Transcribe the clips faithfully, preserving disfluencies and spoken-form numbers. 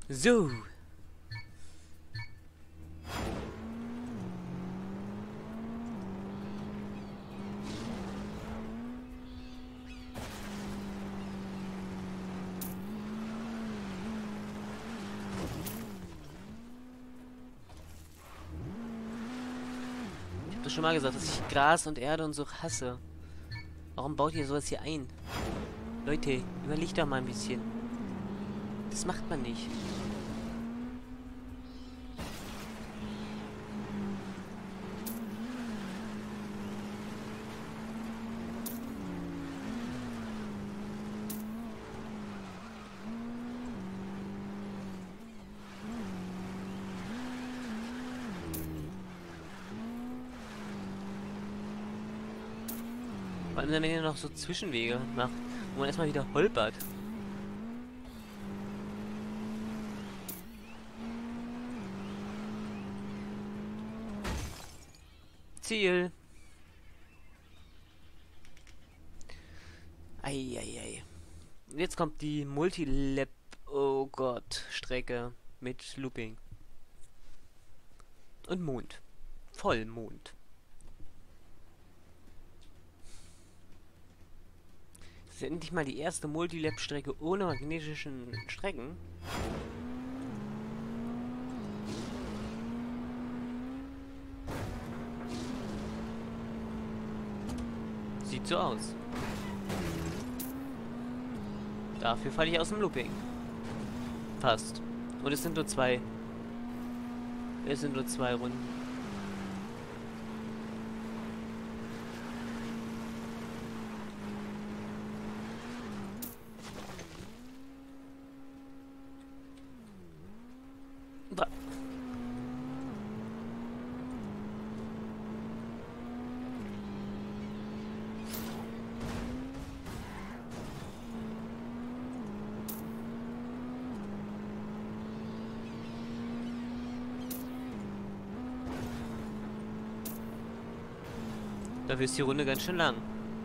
So. Ich hab doch schon mal gesagt, dass ich Gras und Erde und so hasse. Warum baut ihr sowas hier ein? Leute, überlegt doch mal ein bisschen. Das macht man nicht. Vor allem, wenn ihr noch so Zwischenwege macht, wo man erstmal wieder holpert. Ziel. Eieiei. Jetzt kommt die Multilap, oh Gott, Strecke mit Looping. Und Mond. Vollmond. Das ist endlich mal die erste Multilap-Strecke ohne magnetischen Strecken. Sieht so aus. Dafür falle ich aus dem Looping. Fast. Und es sind nur zwei. Es sind nur zwei Runden. Bah. Dafür ist die Runde ganz schön lang.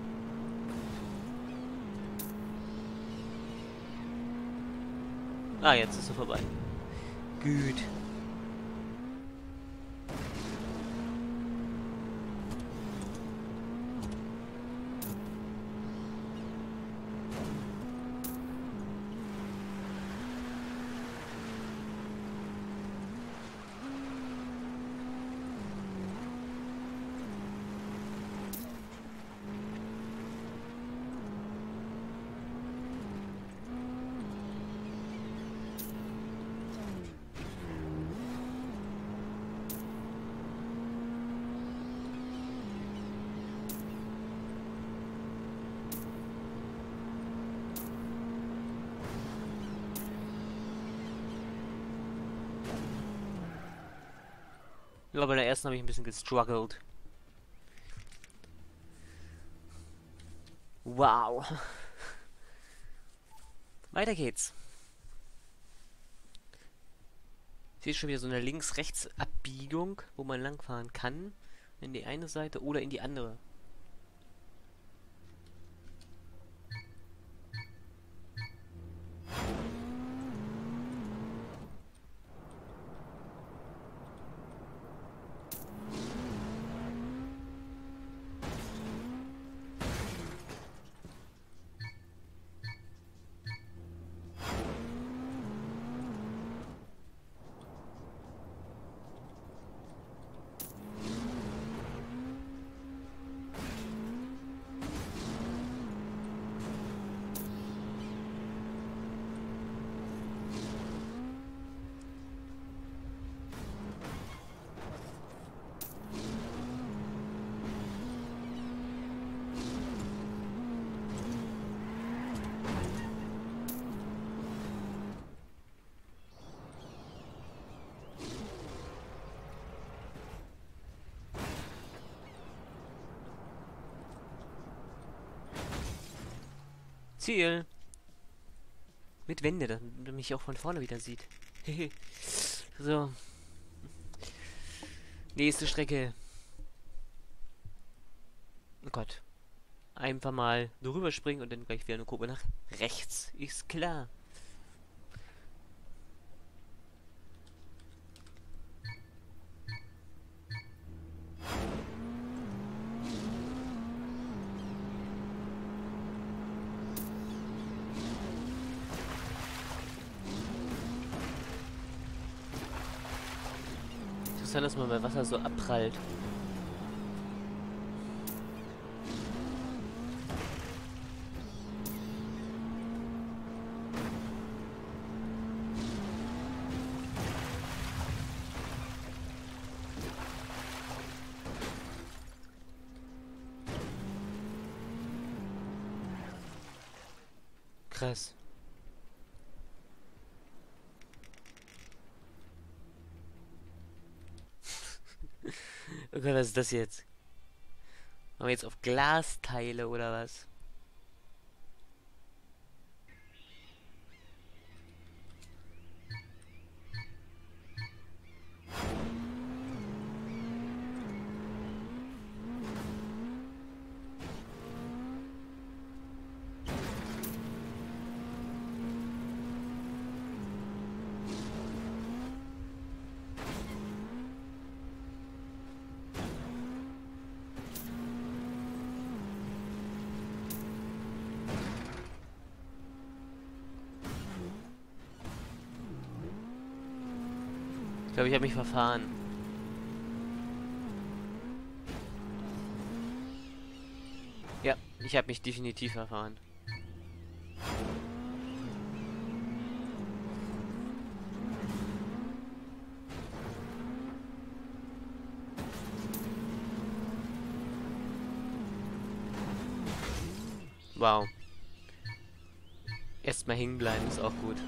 Ah, jetzt ist sie vorbei. Gut. Ja, bei der ersten habe ich ein bisschen gestruggelt. Wow. Weiter geht's. Hier ist schon wieder so eine Links-Rechts-Abbiegung, wo man langfahren kann. In die eine Seite oder in die andere. Ziel. Mit Wände, damit man mich auch von vorne wieder sieht. So. Nächste Strecke. Oh Gott. Einfach mal drüber springen und dann gleich wieder eine Kurve nach rechts. Ist klar. Interessant, dass man bei Wasser so abprallt. Krass. Okay, was ist das jetzt? Machen wir jetzt auf Glasteile oder was? Ich glaube, ich habe mich verfahren. Ja, ich habe mich definitiv verfahren. Wow. Erstmal hängen bleiben ist auch gut.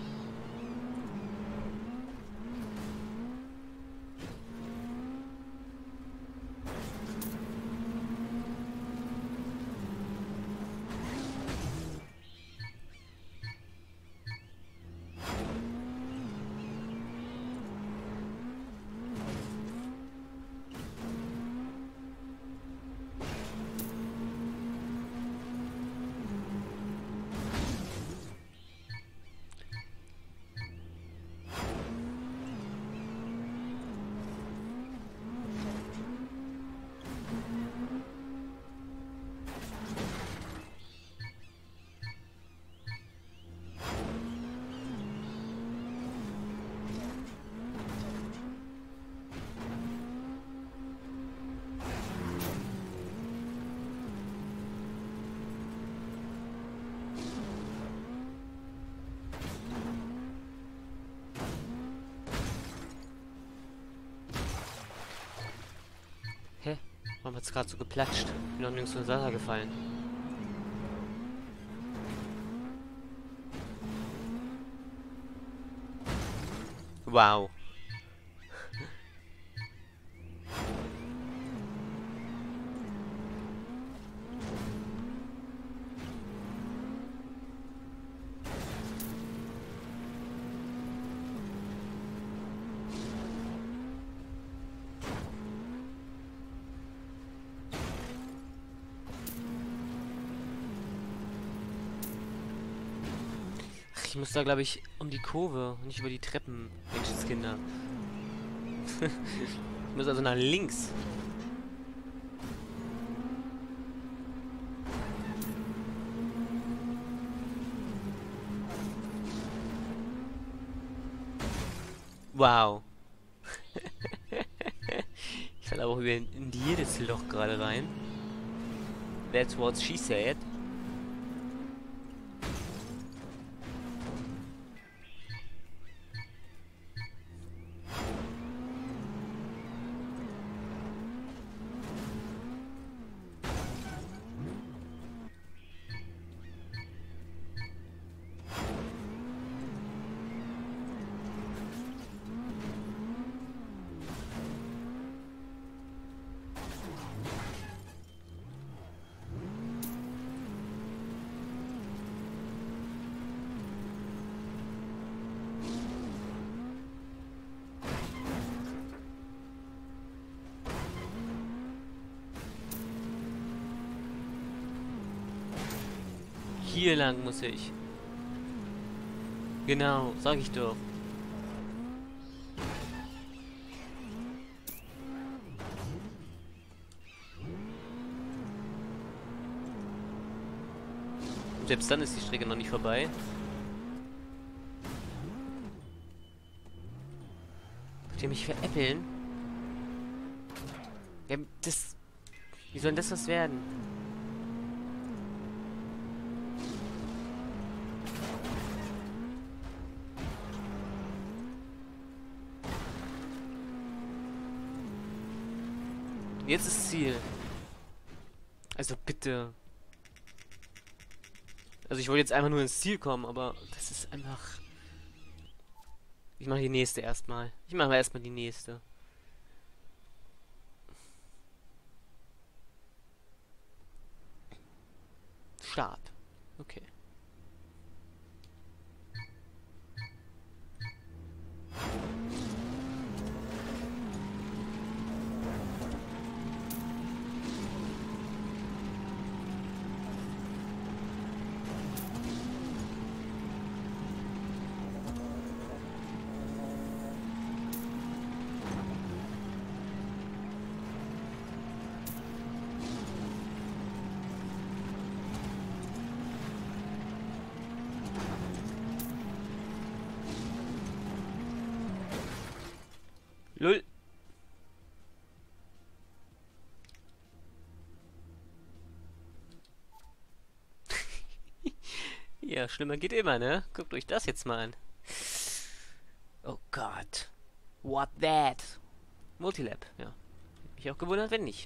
Hä? Warum hat's gerade so geplatscht? Bin noch nirgends ins Wasser gefallen. Wow. Ich muss da, glaube ich, um die Kurve und nicht über die Treppen. Menschenskinder. Ich muss also nach links. Wow. Ich falle aber auch in, in jedes Loch gerade rein. That's what she said. Hier lang muss ich. Genau, sag ich doch. Und selbst dann ist die Strecke noch nicht vorbei. Wollt ihr mich veräppeln? Ja, das... Wie soll denn das was werden? Jetzt ist Ziel. Also bitte. Also ich wollte jetzt einfach nur ins Ziel kommen, aber das ist einfach... Ich mache die nächste erstmal. Ich mache erstmal die nächste. Start. Okay. Lull. Ja, schlimmer geht immer, ne? Guckt euch das jetzt mal an. Oh Gott. What that? Multilab, ja. Hätte mich auch gewundert, wenn nicht.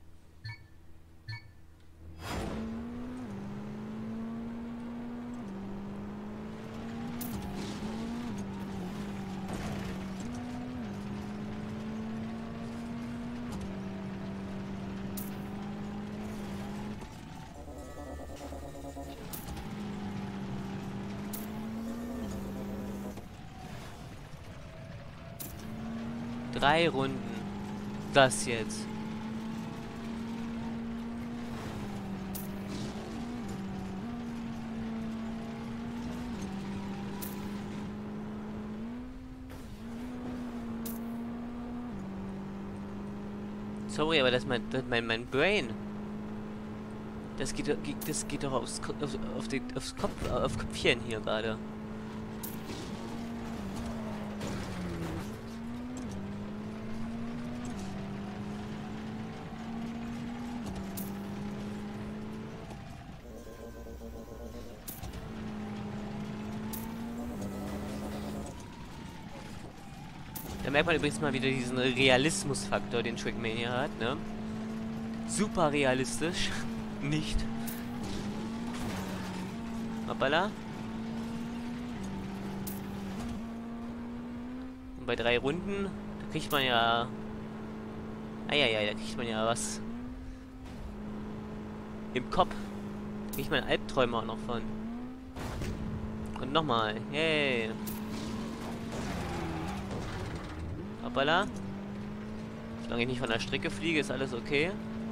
Drei Runden. Das jetzt. Sorry, aber das ist mein, das ist mein, mein Brain. Das geht, das geht doch aufs, auf, auf die, aufs Kopf, auf Köpfchen hier gerade. Da merkt man übrigens mal wieder diesen Realismusfaktor, den Trackmania hat, ne? Super realistisch. Nicht. Hoppala. Und bei drei Runden, da kriegt man ja... Eieiei, da kriegt man ja was im Kopf. Da kriegt man Albträume auch noch von. Und nochmal. Yay. Hoppala. Solange ich nicht von der Strecke fliege, ist alles okay.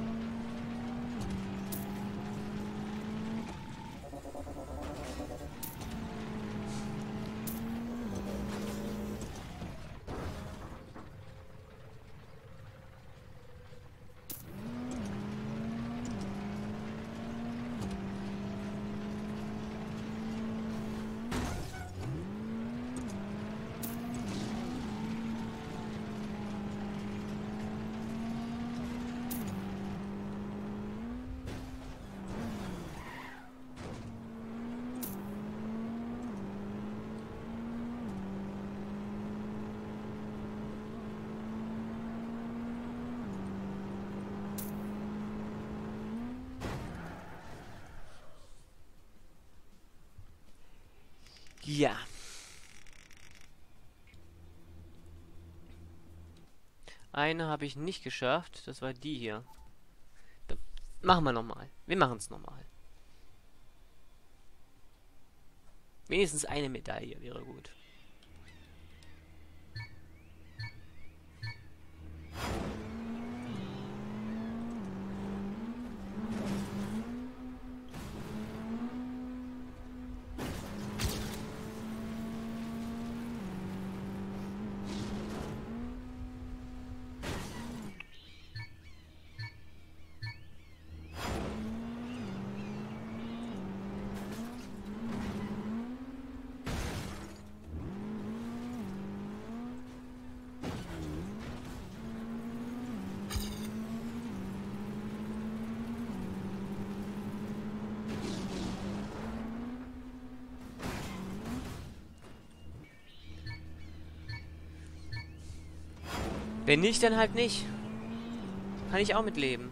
Ja. Eine habe ich nicht geschafft. Das war die hier. Da machen wir nochmal. Wir machen es nochmal. Wenigstens eine Medaille wäre gut. Wenn nicht, dann halt nicht. Kann ich auch mitleben.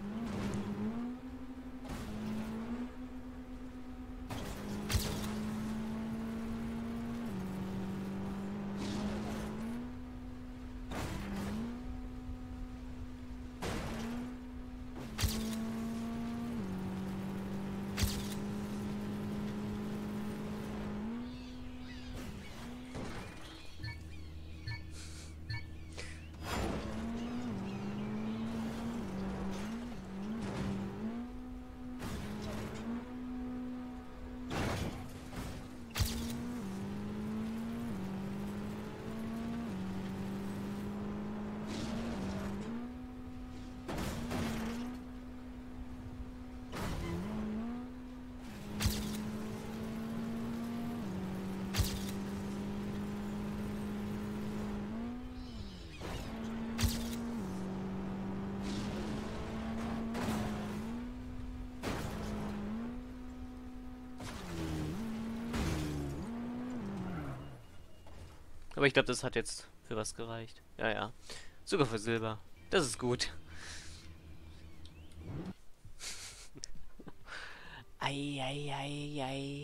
Aber ich glaube, das hat jetzt für was gereicht. Ja, ja. Sogar für Silber. Das ist gut. Ei, ei, ei, ei.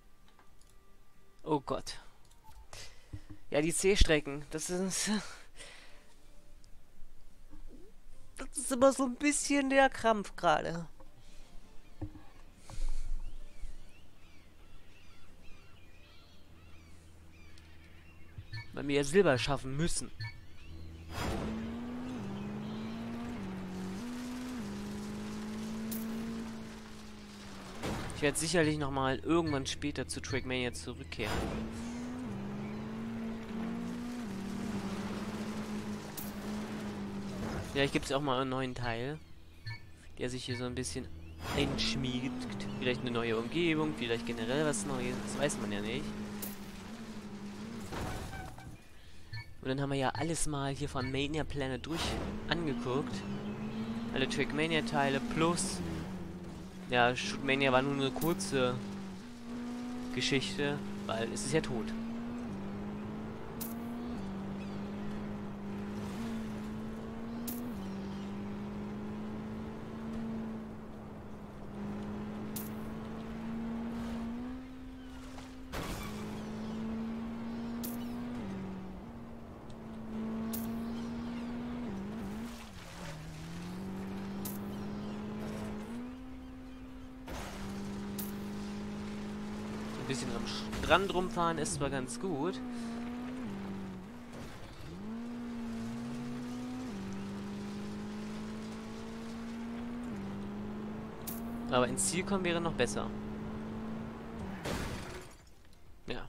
Oh Gott. Ja, die C-Strecken. Das ist... Das ist immer so ein bisschen der Krampf gerade. Weil wir ja Silber schaffen müssen. Ich werde sicherlich nochmal irgendwann später zu Trackmania zurückkehren. Vielleicht gibt es auch mal einen neuen Teil, der sich hier so ein bisschen einschmiegt. Vielleicht eine neue Umgebung, vielleicht generell was Neues. Das weiß man ja nicht. Und dann haben wir ja alles mal hier von Mania Planet durch angeguckt. Alle Trackmania-Teile plus... Ja, Shootmania war nur eine kurze Geschichte, weil es ist ja tot. Ein bisschen am Strand rumfahren ist zwar ganz gut. Aber ins Ziel kommen wäre noch besser. Ja.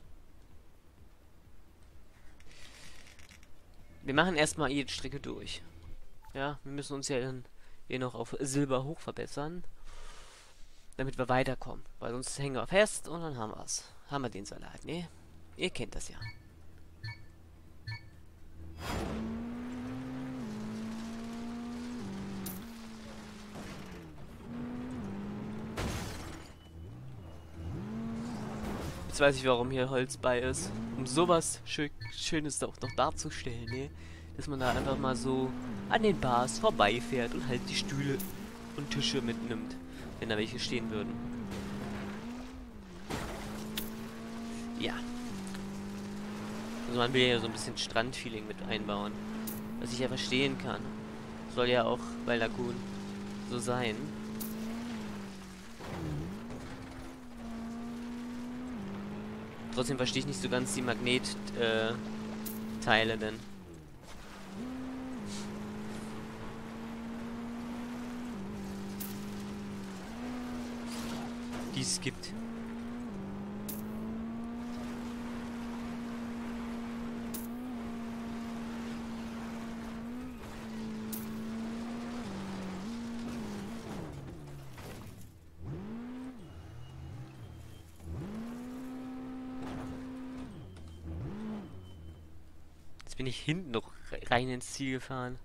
Wir machen erstmal jede Strecke durch. Ja, wir müssen uns ja dann hier noch auf Silber hoch verbessern. Damit wir weiterkommen. Weil sonst hängen wir fest und dann haben wir es. Haben wir den Salat, ne? Ihr kennt das ja. Jetzt weiß ich, warum hier Holz bei ist. Um sowas Schö Schönes auch noch darzustellen, ne? Dass man da einfach mal so an den Bars vorbeifährt und halt die Stühle und Tische mitnimmt. Wenn da welche stehen würden. Ja. Also man will ja so ein bisschen Strandfeeling mit einbauen. Was ich ja verstehen kann. Soll ja auch bei Lagoon so sein. Trotzdem verstehe ich nicht so ganz die Magnet-Teile äh, denn. Die es gibt. Jetzt bin ich hinten noch rein ins Ziel gefahren.